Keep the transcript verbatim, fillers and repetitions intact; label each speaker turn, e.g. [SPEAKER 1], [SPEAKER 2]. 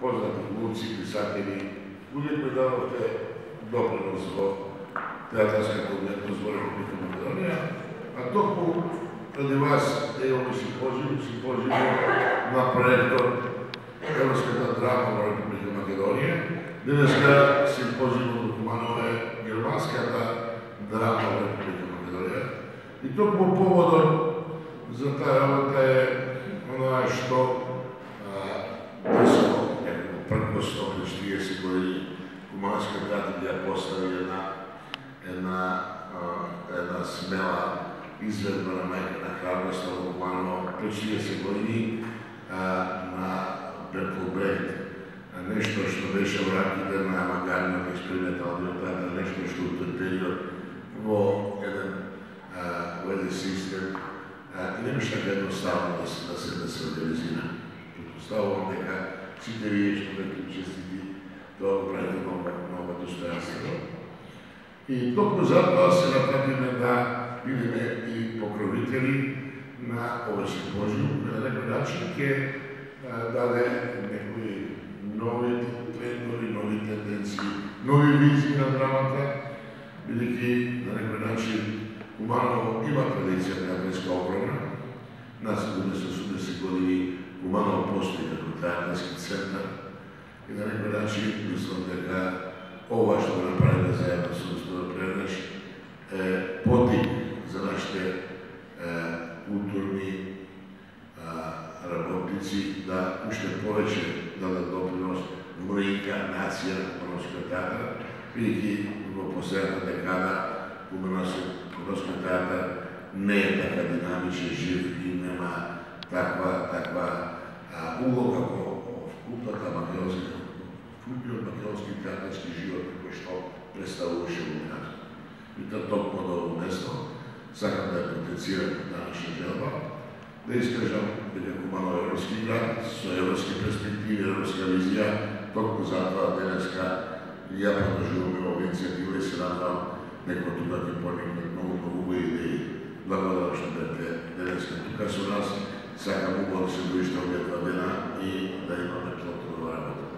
[SPEAKER 1] познати глумци, писатели, луѓе кои дадовте допринос во театарската уметност во Република Македонија, а токму преди вас е овој симпозиум, симпозиум на проектот Европската драма во Република Македонија. Денеска симпозиумот во Куманово е германската драма во Република Македонија. И токму поводот за таа работа е оноа што десно, некако пред сто триесет години Кумановска театар ја постави една една една смела изведба на мајка на храброст во Куманово пред триесет години на Беклбред. Нешто што беше во рамките на авангардниот експерименталниот театар, нешто што во тој период во еден во еден систем и не беше така едноставно да се да се да се организира. Предпоставувам дека сите вие што бевте учестници тоа го правите многу многу достојанствено. И токму затоа се нападиме да бидеме и покровители на овој симпозиум, на некој начин ќе даде некои нови трендови, нови тенденции, нови визии на драмата, бидејќи на некој начин Куманово има традиција театарска огромна. На седумдесет години Куманово постои како театарски центар и на некој начин мислам дека ова што го направиме заедно со господин Преднаш е потик за нашите културни работници да уште повеќе дадат допринос во реинкарнација на Кумановскиот театар, бидејќи во последната декада Кумановскиот театар не е така динамичен, жив и нема таква таква улога во вкупната македонска вкупниот македонски театарски живот кој што представуваше во минатото. И тоа токму до ово место сакам да ја потенцирам данашна желба, да искажам дека Куманово е европски град со европски перспективи, европска визија, токму затоа денеска ја продолжуваме оваа иницијатива и се надевам некој тука ќе поникне многу многу идеи. Благодарам што бевте денеска тука со нас. Сакам убаво да се доиште овие два дена и да имаме плодна работа.